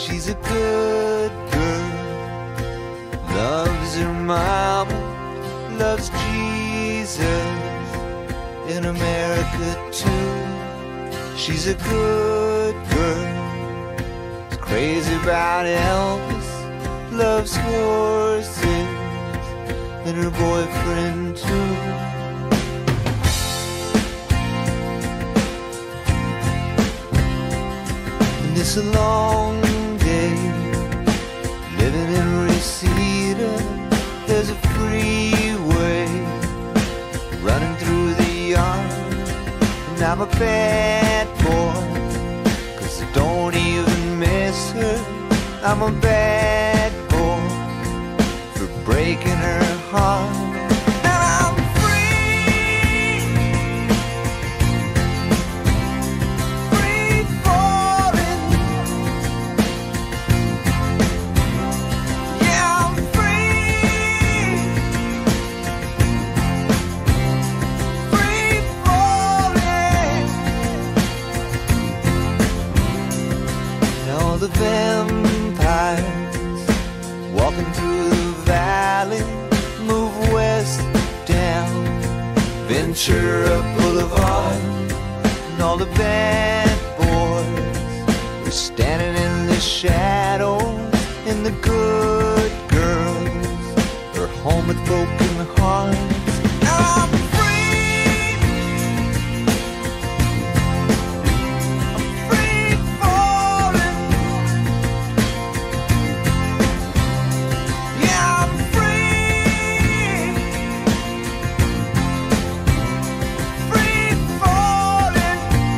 She's a good girl, loves her mama, loves Jesus, in America too. She's a good girl, is crazy about Elvis, loves horses, and her boyfriend too. And it's a long day, living in Reseda. There's a freeway running through the yard, and I'm a bad boy, 'cause I don't even miss her. I'm a bad boy for breaking her heart. And I'm free, free falling. Yeah, I'm free, free falling. Now the vampires walking through the valley move west down Ventura Boulevard, and all the bad boys are standing in the shadows, and the good girls are home with broken hearts. Now I'm free, I'm free falling. Yeah, I'm free, free falling.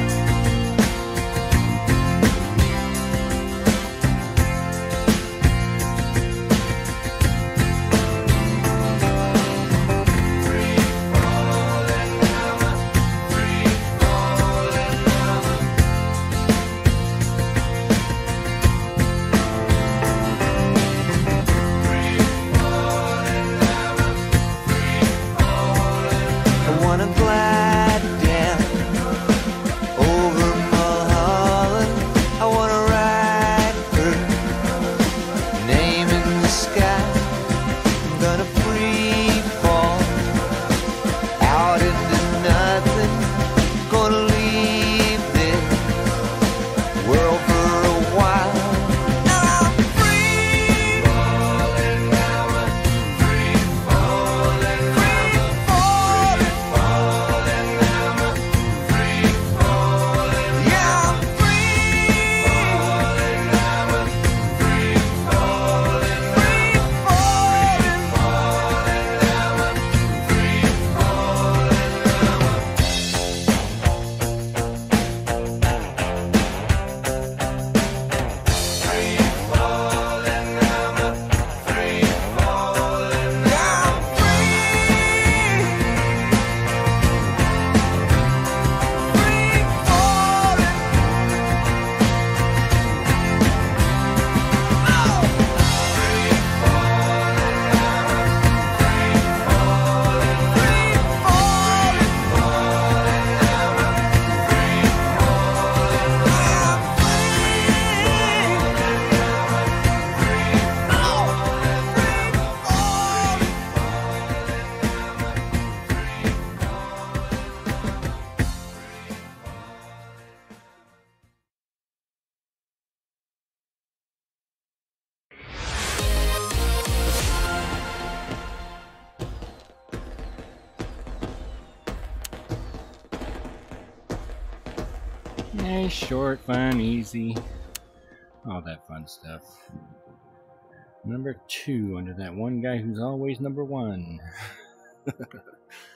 I wanna glide down over Mulholland. I wanna write her name in the sky. I'm gonna free fall out into nothing. Gonna leave this world for a while. Now I'm free, falling now. I'm free falling, free falling, falling now. I'm free falling, yeah, I'm free, falling now. I'm free falling, free falling, falling now. I'm free falling Yeah, short, fun, easy. All that fun stuff. Number 2 under that one guy who's always number 1.